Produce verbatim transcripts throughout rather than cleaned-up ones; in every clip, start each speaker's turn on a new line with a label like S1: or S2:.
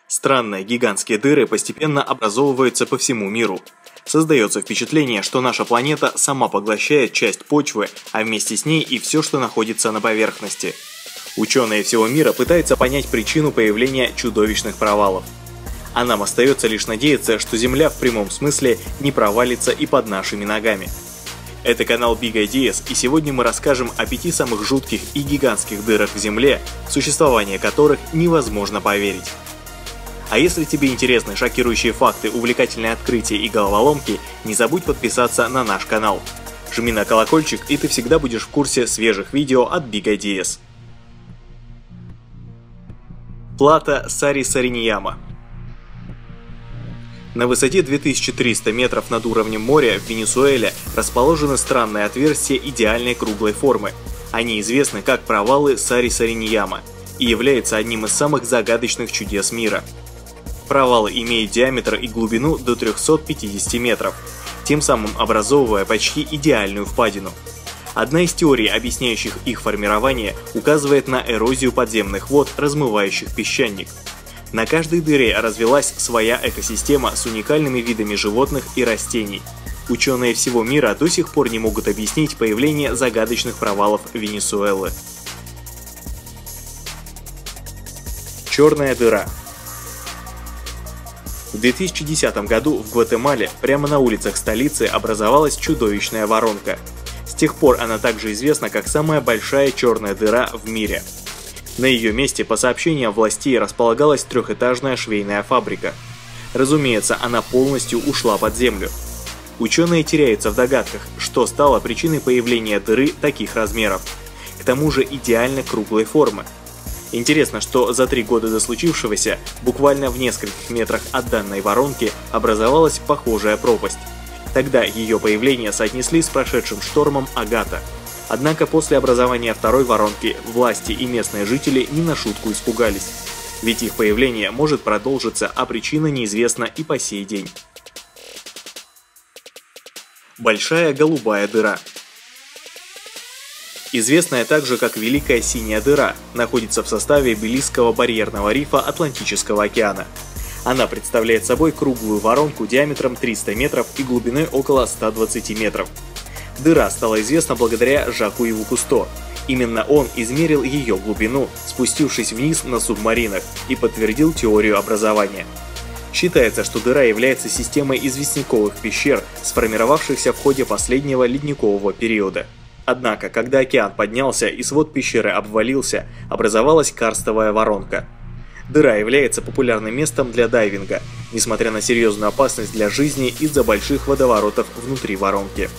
S1: Странные гигантские дыры постепенно образовываются по всему миру. Создается впечатление, что наша планета сама поглощает часть почвы, а вместе с ней и все, что находится на поверхности. Ученые всего мира пытаются понять причину появления чудовищных провалов. А нам остается лишь надеяться, что Земля в прямом смысле не провалится и под нашими ногами. Это канал Big Ideas, и сегодня мы расскажем о пяти самых жутких и гигантских дырах в Земле, в существование которых невозможно поверить. А если тебе интересны шокирующие факты, увлекательные открытия и головоломки, не забудь подписаться на наш канал. Жми на колокольчик, и ты всегда будешь в курсе свежих видео от Big Ideas. Плата Сари-Сариньяма. На высоте две тысячи триста метров над уровнем моря в Венесуэле расположены странные отверстия идеальной круглой формы. Они известны как провалы Сари-Сариньяма и являются одним из самых загадочных чудес мира. Провалы имеют диаметр и глубину до трёхсот пятидесяти метров, тем самым образовывая почти идеальную впадину. Одна из теорий, объясняющих их формирование, указывает на эрозию подземных вод, размывающих песчаник. На каждой дыре развилась своя экосистема с уникальными видами животных и растений. Ученые всего мира до сих пор не могут объяснить появление загадочных провалов Венесуэлы. Черная дыра. В две тысячи десятом году в Гватемале прямо на улицах столицы образовалась чудовищная воронка. С тех пор она также известна как самая большая черная дыра в мире. На ее месте, по сообщениям властей, располагалась трехэтажная швейная фабрика. Разумеется, она полностью ушла под землю. Ученые теряются в догадках, что стало причиной появления дыры таких размеров, к тому же идеально круглой формы. Интересно, что за три года до случившегося, буквально в нескольких метрах от данной воронки, образовалась похожая пропасть. Тогда ее появление соотнесли с прошедшим штормом Агата. Однако после образования второй воронки власти и местные жители не на шутку испугались. Ведь их появление может продолжиться, а причина неизвестна и по сей день. Большая голубая дыра. Известная также как Великая синяя дыра, находится в составе Белизского барьерного рифа Атлантического океана. Она представляет собой круглую воронку диаметром триста метров и глубиной около ста двадцати метров. Дыра стала известна благодаря Жаку-Иву Кусто. Именно он измерил ее глубину, спустившись вниз на субмаринах, и подтвердил теорию образования. Считается, что дыра является системой известняковых пещер, сформировавшихся в ходе последнего ледникового периода. Однако, когда океан поднялся и свод пещеры обвалился, образовалась карстовая воронка. Дыра является популярным местом для дайвинга, несмотря на серьезную опасность для жизни из-за больших водоворотов внутри воронки.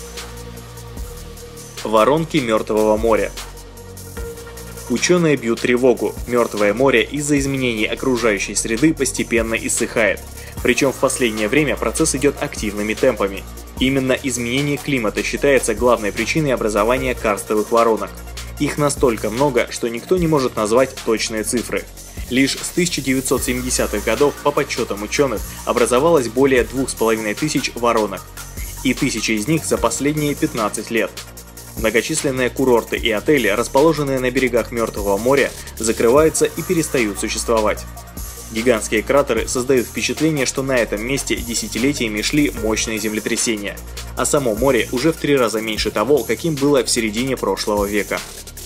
S1: Воронки Мертвого моря. Ученые бьют тревогу. Мертвое море из-за изменений окружающей среды постепенно иссыхает. Причем в последнее время процесс идет активными темпами. Именно изменение климата считается главной причиной образования карстовых воронок. Их настолько много, что никто не может назвать точные цифры. Лишь с тысяча девятьсот семидесятых годов, по подсчетам ученых, образовалось более двух с половиной тысяч воронок. И тысяча из них за последние пятнадцать лет. Многочисленные курорты и отели, расположенные на берегах Мертвого моря, закрываются и перестают существовать. Гигантские кратеры создают впечатление, что на этом месте десятилетиями шли мощные землетрясения, а само море уже в три раза меньше того, каким было в середине прошлого века.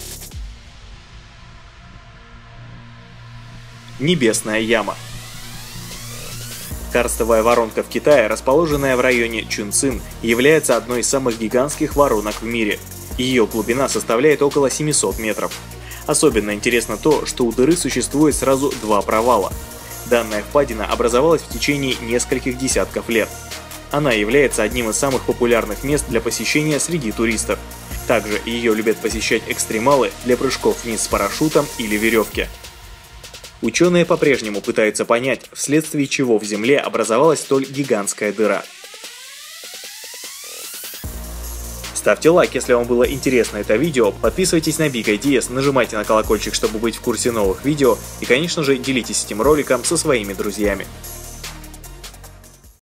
S1: Небесная яма. Карстовая воронка в Китае, расположенная в районе Чунцин, является одной из самых гигантских воронок в мире. Ее глубина составляет около семисот метров. Особенно интересно то, что у дыры существует сразу два провала. Данная впадина образовалась в течение нескольких десятков лет. Она является одним из самых популярных мест для посещения среди туристов. Также ее любят посещать экстремалы для прыжков вниз с парашютом или веревки. Ученые по-прежнему пытаются понять, вследствие чего в Земле образовалась столь гигантская дыра. Ставьте лайк, если вам было интересно это видео, подписывайтесь на Big Ideas, нажимайте на колокольчик, чтобы быть в курсе новых видео, и, конечно же, делитесь этим роликом со своими друзьями.